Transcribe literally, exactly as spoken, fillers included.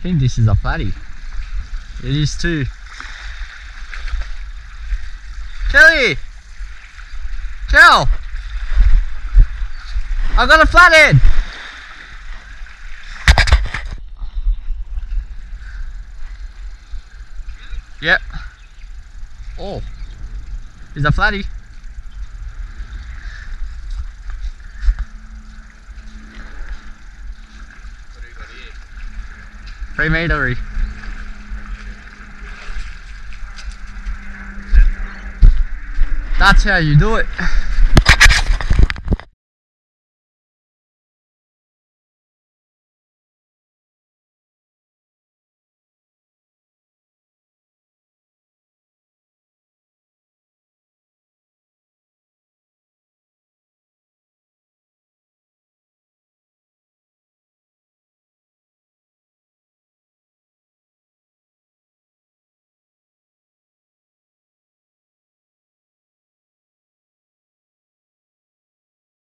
I think this is a flatty. It is too. Kelly! Kel! I got a flathead! Yep. Oh. It's a flatty. What do you got here? Pre-matery. That's how you do it.